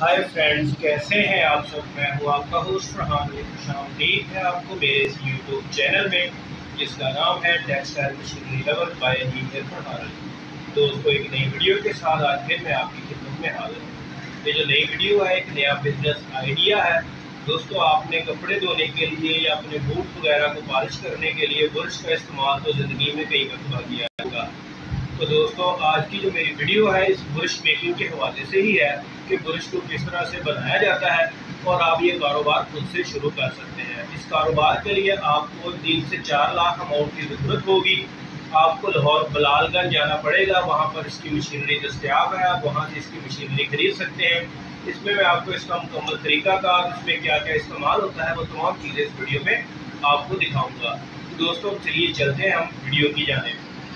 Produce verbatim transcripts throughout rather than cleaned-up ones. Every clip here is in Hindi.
हाय फ्रेंड्स, कैसे हैं आप सब। मैं हूँ आपका होस्ट फरहान। खुशामदीद है आपको मेरे इस यूट्यूब चैनल में जिसका नाम है textile machinery lover by engineer Farhan. दोस्तों, एक नई वीडियो के साथ आज फिर मैं आपकी खिदमत में हाजिर हूँ। ये जो नई वीडियो है एक नया बिजनेस आइडिया है। दोस्तों, आपने कपड़े धोने के लिए या अपने बूट वगैरह को पॉलिश करने के लिए ब्रश का इस्तेमाल तो ज़िंदगी में कई मरतबा किया होगा। तो दोस्तों, आज की जो मेरी वीडियो है इस ब्रश मेकिंग के हवाले से ही है कि ब्रश को किस तरह से बनाया जाता है और आप ये कारोबार खुद से शुरू कर सकते हैं। इस कारोबार के लिए आपको तीन से चार लाख अमाउंट की ज़रूरत होगी। आपको लाहौर बलालगंज जाना पड़ेगा, वहाँ पर इसकी मशीनरी दस्तियाब है, आप वहाँ से इसकी मशीनरी खरीद सकते हैं। इसमें मैं आपको इसका मुकम्मल तरीका का, इसमें क्या क्या इस्तेमाल होता है, वो तमाम चीज़ें इस वीडियो में आपको दिखाऊँगा। तो दोस्तों, चलिए चलते हैं हम वीडियो की जानिब।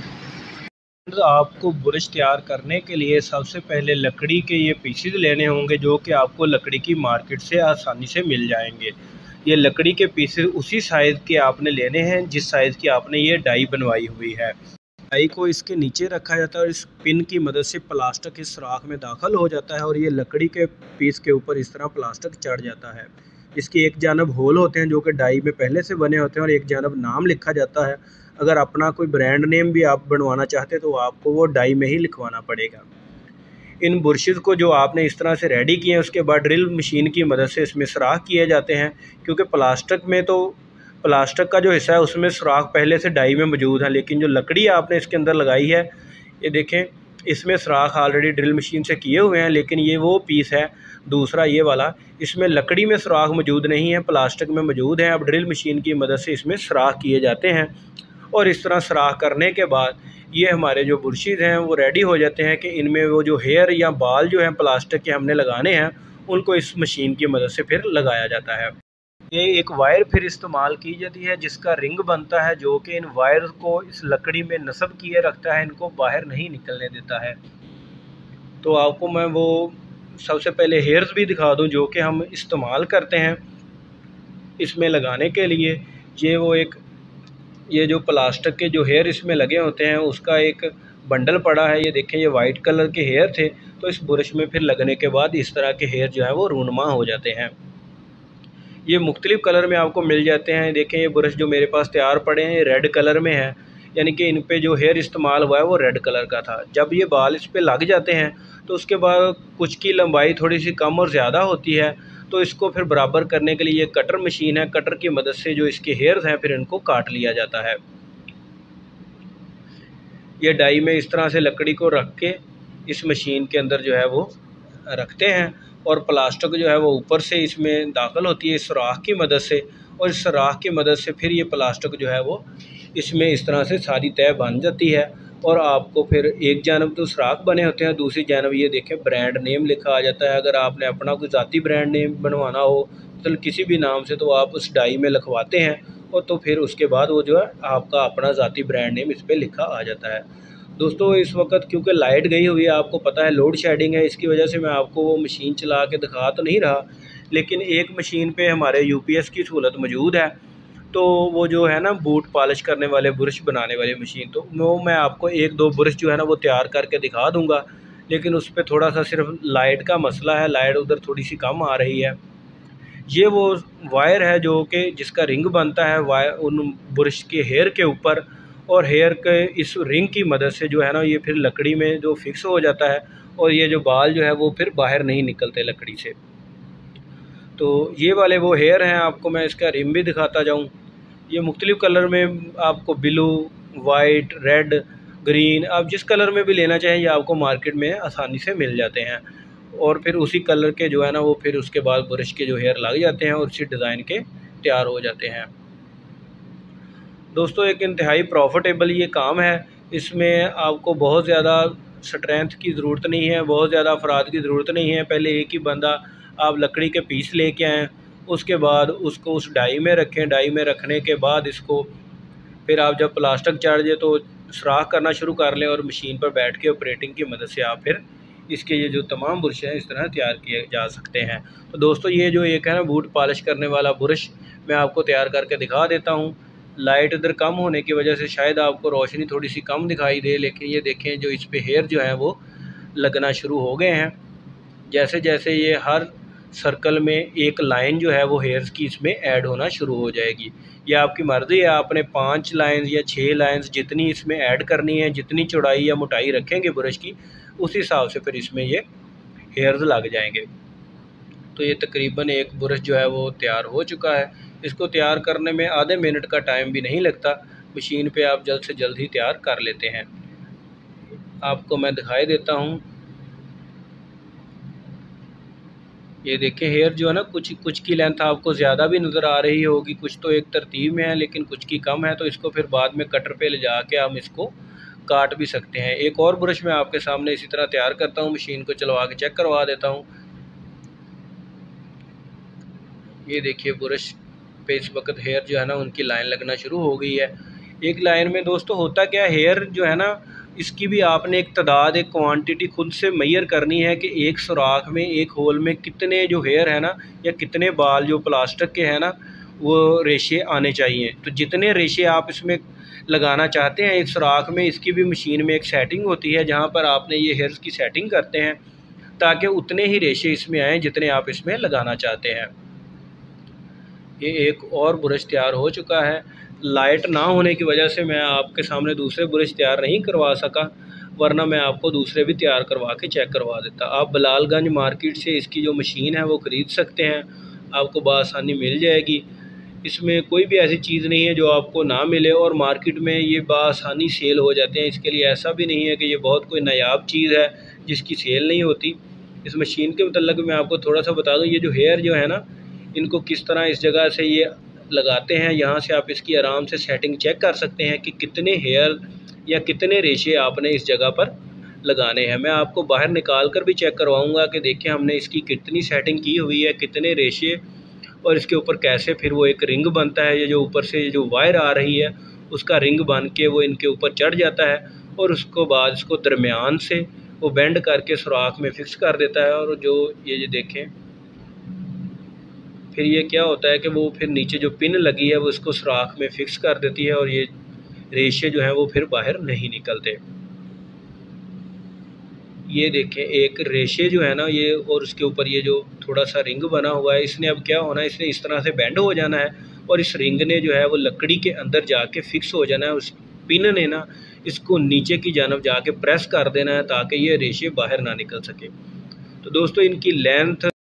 आपको ब्रश तैयार करने के लिए सबसे पहले लकड़ी के ये पीसेस लेने होंगे, जो कि आपको लकड़ी की मार्केट से आसानी से मिल जाएंगे। ये लकड़ी के पीसेस उसी साइज़ के आपने लेने हैं जिस साइज़ की आपने ये डाई बनवाई हुई है। डाई को इसके नीचे रखा जाता है और इस पिन की मदद से प्लास्टिक इस सुराख में दाखिल हो जाता है और ये लकड़ी के पीस के ऊपर इस तरह प्लास्टिक चढ़ जाता है। इसकी एक जानब होल होते हैं जो कि डाई में पहले से बने होते हैं और एक जानब नाम लिखा जाता है। अगर अपना कोई ब्रांड नेम भी आप बनवाना चाहते हैं तो आपको वो डाई में ही लिखवाना पड़ेगा। इन ब्रशेज़ को जो आपने इस तरह से रेडी किए हैं उसके बाद ड्रिल मशीन की मदद से इसमें सुराख किए जाते हैं, क्योंकि प्लास्टिक में तो प्लास्टिक का जो हिस्सा है उसमें सुराख पहले से डाई में मौजूद है, लेकिन जो लकड़ी आपने इसके अंदर लगाई है ये देखें, इसमें सुराख ऑलरेडी ड्रिल मशीन से किए हुए हैं। लेकिन ये वो पीस है दूसरा, ये वाला, इसमें लकड़ी में सुराख मौजूद नहीं है, प्लास्टिक में मौजूद है। अब ड्रिल मशीन की मदद से इसमें सुराख किए जाते हैं और इस तरह सुराख करने के बाद ये हमारे जो ब्रशेज़ हैं वो रेडी हो जाते हैं कि इनमें वो जो हेयर या बाल जो हैं प्लास्टिक के हमने लगाने हैं उनको इस मशीन की मदद से फिर लगाया जाता है। ये एक वायर फिर इस्तेमाल की जाती है जिसका रिंग बनता है, जो कि इन वायर को इस लकड़ी में नस्ब किए रखता है, इनको बाहर नहीं निकलने देता है। तो आपको मैं वो सबसे पहले हेयर्स भी दिखा दूं जो कि हम इस्तेमाल करते हैं इसमें लगाने के लिए। ये वो एक ये जो प्लास्टिक के जो हेयर इसमें लगे होते हैं उसका एक बंडल पड़ा है। ये देखें, ये वाइट कलर के हेयर थे, तो इस ब्रश में फिर लगने के बाद इस तरह के हेयर जो है वो रूनुमा हो जाते हैं। ये मुख्तलिफ़ कलर में आपको मिल जाते हैं। देखें, ये ब्रश जो मेरे पास तैयार पड़े हैं ये रेड कलर में है, यानी कि इन पे जो हेयर इस्तेमाल हुआ है वो रेड कलर का था। जब ये बाल इस पे लग जाते हैं तो उसके बाद कुछ की लंबाई थोड़ी सी कम और ज़्यादा होती है, तो इसको फिर बराबर करने के लिए ये कटर मशीन है, कटर की मदद से जो इसके हेयर्स हैं फिर इनको काट लिया जाता है। ये डाई में इस तरह से लकड़ी को रख के इस मशीन के अंदर जो है वो रखते हैं और प्लास्टिक जो है वो ऊपर से इसमें दाखिल होती है इस सुराख की मदद से, और इस सुराख की मदद से फिर ये प्लास्टिक जो है वो इसमें इस तरह से सारी तय बन जाती है। और आपको फिर एक जानब तो सुराख बने होते हैं, दूसरी जानब ये देखें ब्रांड नेम लिखा आ जाता है। अगर आपने अपना कोई ज़ाती ब्रांड नेम बनवाना हो तो किसी भी नाम से, तो आप उस डाई में लिखवाते हैं और तो फिर उसके बाद वो जो है आपका अपना ज़ाती ब्रांड नेम इस पर लिखा आ जाता है। दोस्तों, इस वक्त क्योंकि लाइट गई हुई है, आपको पता है लोड शेडिंग है, इसकी वजह से मैं आपको वो मशीन चला के दिखा तो नहीं रहा, लेकिन एक मशीन पे हमारे यूपीएस की सहूलत मौजूद है। तो वो जो है ना बूट पॉलिश करने वाले ब्रश बनाने वाली मशीन, तो वो मैं आपको एक दो ब्रश जो है ना वो तैयार करके दिखा दूंगा, लेकिन उस पर थोड़ा सा सिर्फ लाइट का मसला है, लाइट उधर थोड़ी सी कम आ रही है। ये वो वायर है जो कि जिसका रिंग बनता है वायर उन ब्रश के हेयर के ऊपर, और हेयर के इस रिंग की मदद से जो है ना ये फिर लकड़ी में जो फिक्स हो जाता है और ये जो बाल जो है वो फिर बाहर नहीं निकलते लकड़ी से। तो ये वाले वो हेयर हैं, आपको मैं इसका रिम भी दिखाता जाऊं। ये मुख्तलिफ़ कलर में आपको ब्लू, वाइट, रेड, ग्रीन, आप जिस कलर में भी लेना चाहें ये आपको मार्केट में आसानी से मिल जाते हैं। और फिर उसी कलर के जो है ना वो फिर उसके बाद ब्रश के जो हेयर लग जाते हैं और उसी डिज़ाइन के तैयार हो जाते हैं। दोस्तों, एक इंतहाई प्रॉफिटेबल ये काम है। इसमें आपको बहुत ज़्यादा स्ट्रेंथ की ज़रूरत नहीं है, बहुत ज़्यादा अफराद की ज़रूरत नहीं है। पहले एक ही बंदा आप लकड़ी के पीस लेके आएँ, उसके बाद उसको उस डाई में रखें, डाई में रखने के बाद इसको फिर आप जब प्लास्टिक चढ़ जाए तो सुराख करना शुरू कर लें और मशीन पर बैठ के ऑपरेटिंग की मदद से आप फिर इसके ये जो तमाम ब्रश हैं इस तरह तैयार किए जा सकते हैं। तो दोस्तों, ये जो एक है ना बूट पॉलिश करने वाला ब्रश मैं आपको तैयार करके दिखा देता हूँ। लाइट इधर कम होने की वजह से शायद आपको रोशनी थोड़ी सी कम दिखाई दे, लेकिन ये देखें जो इस पे हेयर जो है वो लगना शुरू हो गए हैं। जैसे जैसे ये हर सर्कल में एक लाइन जो है वो हेयर्स की इसमें ऐड होना शुरू हो जाएगी। ये आपकी मर्ज़ी है, आपने पाँच लाइंस या छः लाइंस जितनी इसमें ऐड करनी है, जितनी चौड़ाई या मोटाई रखेंगे ब्रश की, उस हिसाब से फिर इसमें ये हेयर्स लग जाएंगे। तो ये तकरीबन एक ब्रश जो है वो तैयार हो चुका है। इसको तैयार करने में आधे मिनट का टाइम भी नहीं लगता, मशीन पे आप जल्द से जल्द ही तैयार कर लेते हैं। आपको मैं दिखाई देता हूँ, ये देखिए हेयर जो है ना, कुछ कुछ की लेंथ आपको ज़्यादा भी नज़र आ रही होगी, कुछ तो एक तरतीब में है लेकिन कुछ की कम है, तो इसको फिर बाद में कटर पे ले जाके हम इसको काट भी सकते हैं। एक और ब्रश मैं आपके सामने इसी तरह तैयार करता हूँ, मशीन को चलवा के चेक करवा देता हूँ। ये देखिए ब्रश पे इस वक्त हेयर जो है ना उनकी लाइन लगना शुरू हो गई है। एक लाइन में दोस्तों होता क्या है, हेयर जो है ना इसकी भी आपने एक तादाद, एक क्वांटिटी खुद से मैयर करनी है कि एक सुराख में, एक होल में कितने जो हेयर है ना, या कितने बाल जो प्लास्टिक के हैं ना वो रेशे आने चाहिए। तो जितने रेशे आप इसमें लगाना चाहते हैं एक सुराख में, इसकी भी मशीन में एक सेटिंग होती है जहाँ पर आपने ये हेयर्स की सेटिंग करते हैं ताकि उतने ही रेशे इसमें आएँ जितने आप इसमें लगाना चाहते हैं। ये एक और ब्रश तैयार हो चुका है। लाइट ना होने की वजह से मैं आपके सामने दूसरे ब्रश तैयार नहीं करवा सका, वरना मैं आपको दूसरे भी तैयार करवा के चेक करवा देता। आप बलालगंज मार्केट से इसकी जो मशीन है वो ख़रीद सकते हैं, आपको बआसानी मिल जाएगी। इसमें कोई भी ऐसी चीज़ नहीं है जो आपको ना मिले, और मार्केट में ये बआसानी सेल हो जाते हैं। इसके लिए ऐसा भी नहीं है कि ये बहुत कोई नायाब चीज़ है जिसकी सेल नहीं होती। इस मशीन के मतलब मैं आपको थोड़ा सा बता दूँ, ये जो हेयर जो है ना इनको किस तरह इस जगह से ये लगाते हैं, यहाँ से आप इसकी आराम से सेटिंग चेक कर सकते हैं कि कितने हेयर या कितने रेशे आपने इस जगह पर लगाने हैं। मैं आपको बाहर निकाल कर भी चेक करवाऊंगा कि देखिए हमने इसकी कितनी सेटिंग की हुई है, कितने रेशे, और इसके ऊपर कैसे फिर वो एक रिंग बनता है। ये जो ऊपर से जो वायर आ रही है उसका रिंग बन के वो इनके ऊपर चढ़ जाता है, और उसको बाद इसको दरमियान से वो बेंड करके सुराख में फिक्स कर देता है। और जो ये जो देखें फिर ये क्या होता है कि वो फिर नीचे जो पिन लगी है वो उसको सुराख में फिक्स कर देती है, और ये रेशे जो हैं वो फिर बाहर नहीं निकलते। ये देखें एक रेशे जो है ना ये, और उसके ऊपर ये जो थोड़ा सा रिंग बना हुआ है, इसने अब क्या होना है, इसने इस तरह से बेंड हो जाना है, और इस रिंग ने जो है वो लकड़ी के अंदर जाके फिक्स हो जाना है। उस पिन ने ना इसको नीचे की जानब जाके प्रेस कर देना है ताकि ये रेशे बाहर ना निकल सके। तो दोस्तों इनकी लेंथ